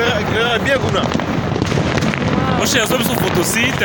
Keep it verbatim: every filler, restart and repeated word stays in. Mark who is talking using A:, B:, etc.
A: verra bien kuna.
B: Moshe, azwa biso photo si